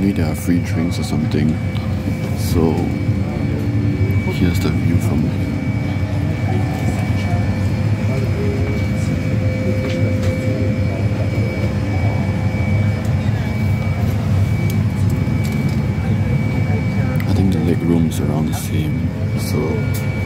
maybe there are free drinks or something. So here's the view from here. I think the leg room is around the same, so